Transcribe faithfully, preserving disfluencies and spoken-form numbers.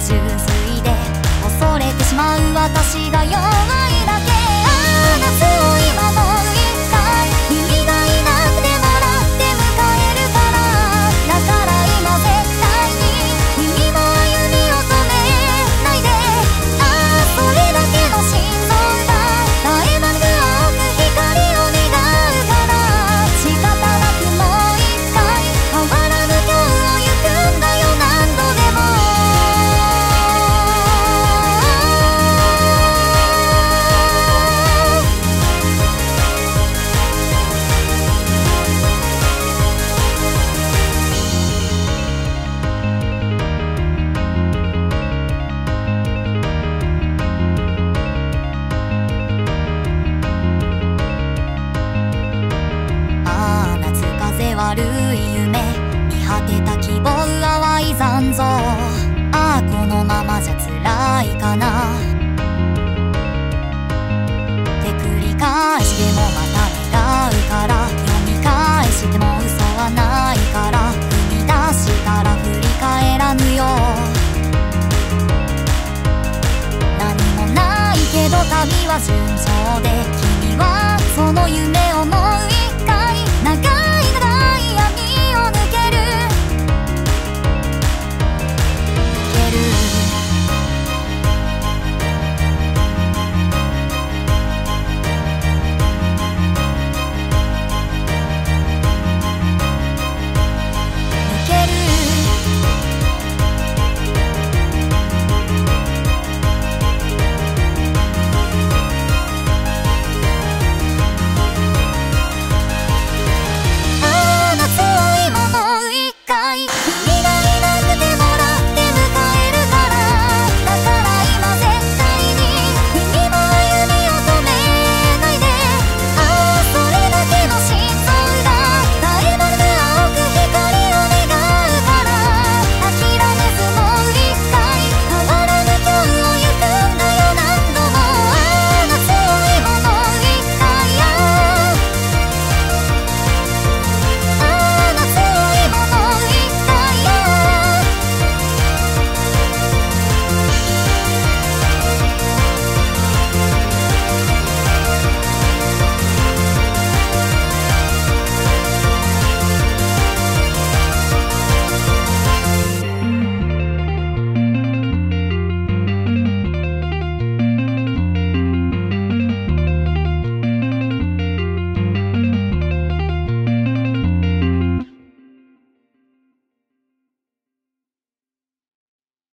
純粋で恐れてしまう私が弱いだけ。ああ夏を今もう一回君がいなくてもらって迎えるから。だから今絶対に君の歩みを止めないで。ああそれだけの心臓が絶え間なく青く光を願うから。仕方なくもう一回変わらぬ今日を行くんだよ何度でも。ああ夏風悪い夢見果てた希望淡い残像。ああこのままじゃ辛いかなって繰り返しでもまた願うから。読み返しても嘘はないから踏み出したら振り返らぬよ。何もないけど旅は順調で君はその夢